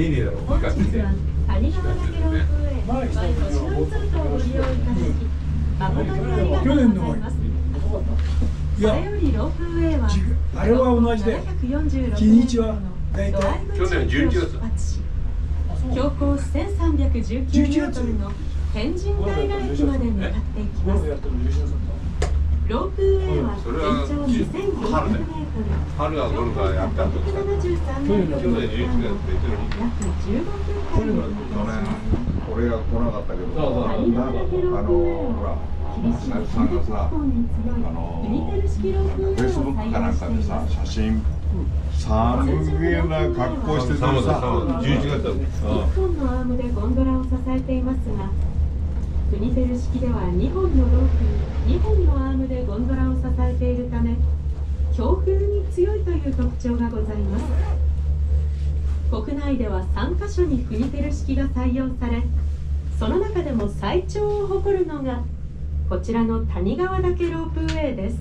ねえだろ。 本日は谷川岳ロープウェイバイ星野リゾートをご利用いただき誠にありがとうございます。 いや、 これよりロープウェイはあれは同じで、日にちは大体去年11月。 標高1319メートルの天神平駅まで向かっていきます。ロープウェイは全長2900メートル、 春はゴルフやったと。 173メートルの区間を約15分間で去年俺が来なかったけど、 谷川岳ロープウェイほら、 は厳しい天気気候に強いユニテル式ロープウェイをフェイスブックかなんかでさ、写真寒げな格好しててさ、 11月だ。 1本のアームでゴンドラを支えていますが、クニテル式では2本のロープに2本のアームでゴンドラを支えているため、強風に強いという特徴がございます。国内では3カ所にクニテル式が採用され、その中でも最長を誇るのがこちらの谷川岳ロープウェイです。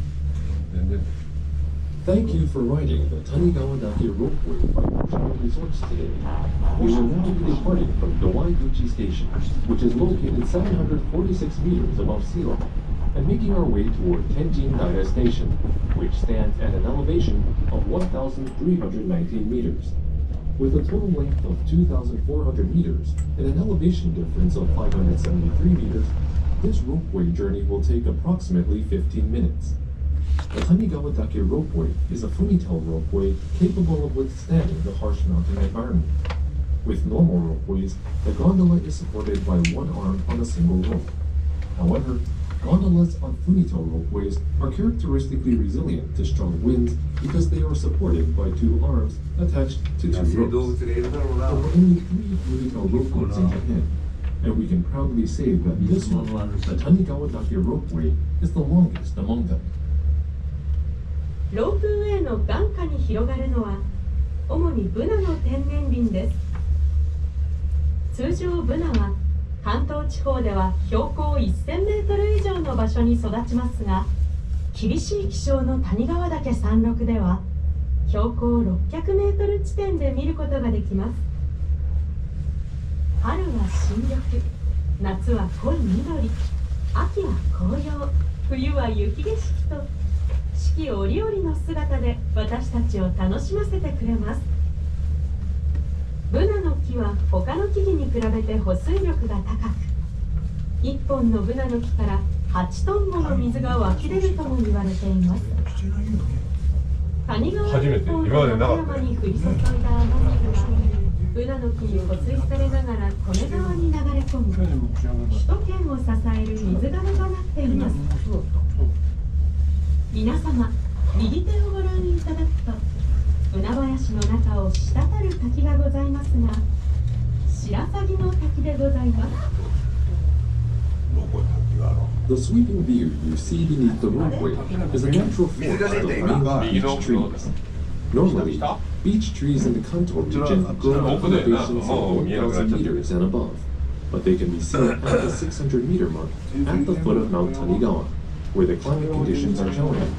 Thank you for riding the Tanigawandake Ropeway by Yoshino Resorts today. We will now be departing from Dowaiguchi Station, which is located 746 meters above sea level, and making our way toward Tenjin Daira Station, which stands at an elevation of 1,319 meters. With a total length of 2,400 meters and an elevation difference of 573 meters, this ropeway journey will take approximately 15 minutes. The Tanigawandake Ropeway is a Funitel ropeway capable of withstanding the harsh mountain environment. With normal ropeways, the gondola is supported by one arm on a single rope. However, gondolas on Funitel ropeways are characteristically resilient to strong winds because they are supported by two arms attached to two ropes. There are only 3 Funitel ropeways in Japan, and we can proudly say that this one, the Tanigawandake Ropeway, is the longest among them. ロープウェイの眼下に広がるのは主にブナの天然林です。通常ブナは関東地方では標高1000メートル以上の場所に育ちますが、厳しい気象の谷川岳山麓では標高600メートル地点で見ることができます。春は新緑、夏は濃い緑、秋は紅葉、冬は雪景色と四季折々の姿で私たちを楽しませてくれます。ブナの木は他の木々に比べて保水力が高く、1本のブナの木から8トンもの水が湧き出るとも言われています。谷川一本の山々に降り注いだ雨水がブナの木に保水されながら利根川に流れ込み、首都圏を支える水がめとなっています。皆様、右手をご覧いただくと海林の中を滴る滝がございますが、白鷺の滝でございます。 The sweeping view you see beneath the ropeway is a natural forest of many beech trees. Normally, beech trees in the Kanto region grow at elevations of 1,000 meters and above, but they can be seen at the 600-meter mark at the foot of Mount Tanigawa, where the climate conditions are challenging.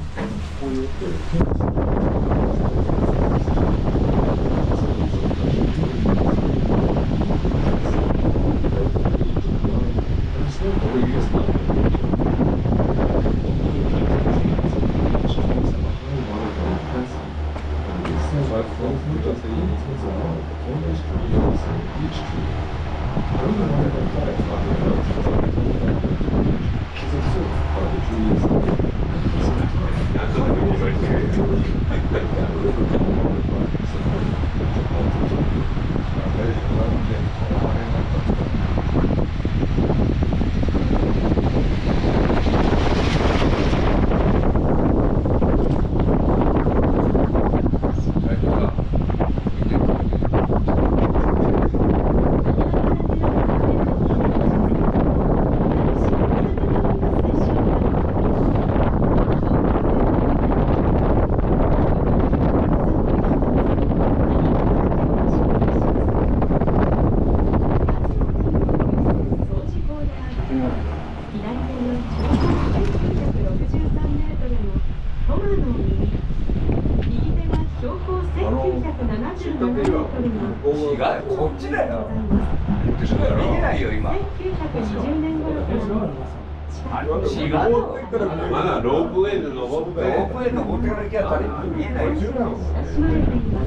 こっちだよ。 1920 見えないよ今。 年頃から違うの。 まだロープウェイで登って。 ロープウェイ登ってから行きゃったり見えないよ。 親しまれています。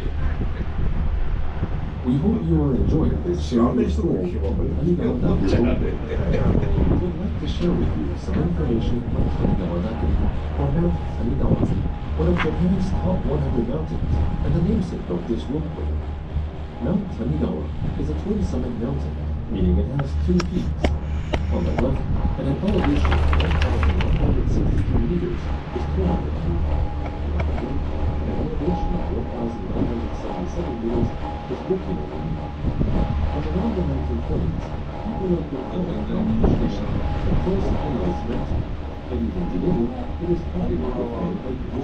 We hope you are enjoying this series tour of Tanigawa Naku. We would like to share with you some information on Tanigawa Naku, or Mount Tanigawa, one of Japan's top 100 mountains, and the namesake of this roadway. Mount Tanigawa is a twin summit mountain, meaning it has two peaks. On the left, at an elevation of 1,163 meters, is 200 feet. An elevation of 1,977 meters is looking at me. And around the 1920s, people have been building mountain station and close to Highlights Mountain, and even today, it is popular with fan hikers.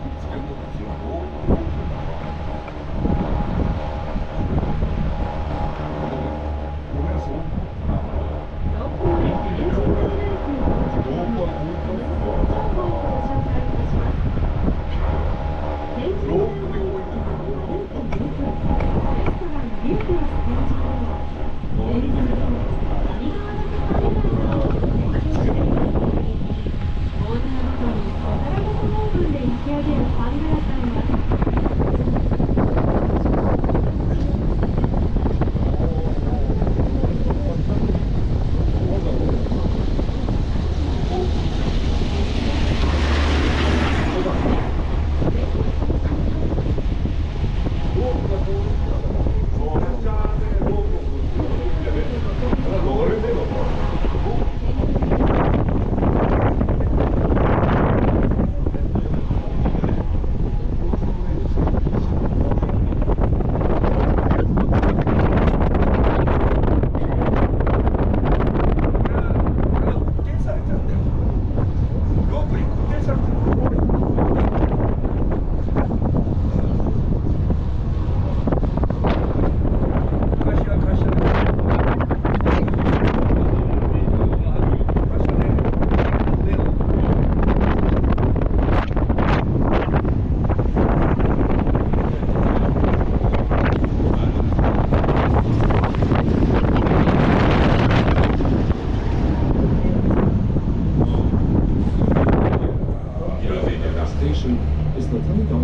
Station is the Tanigawa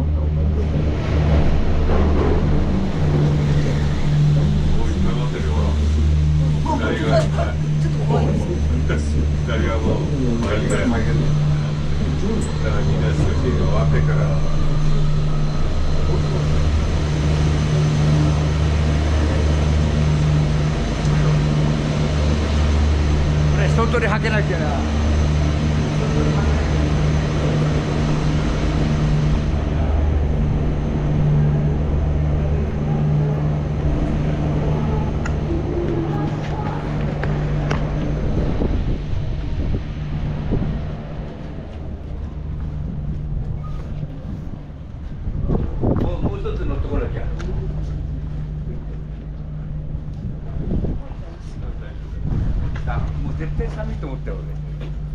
これ一通り履けなきゃな。もう一つ乗ってこなきゃ。もう絶対寒いと思ったよ俺。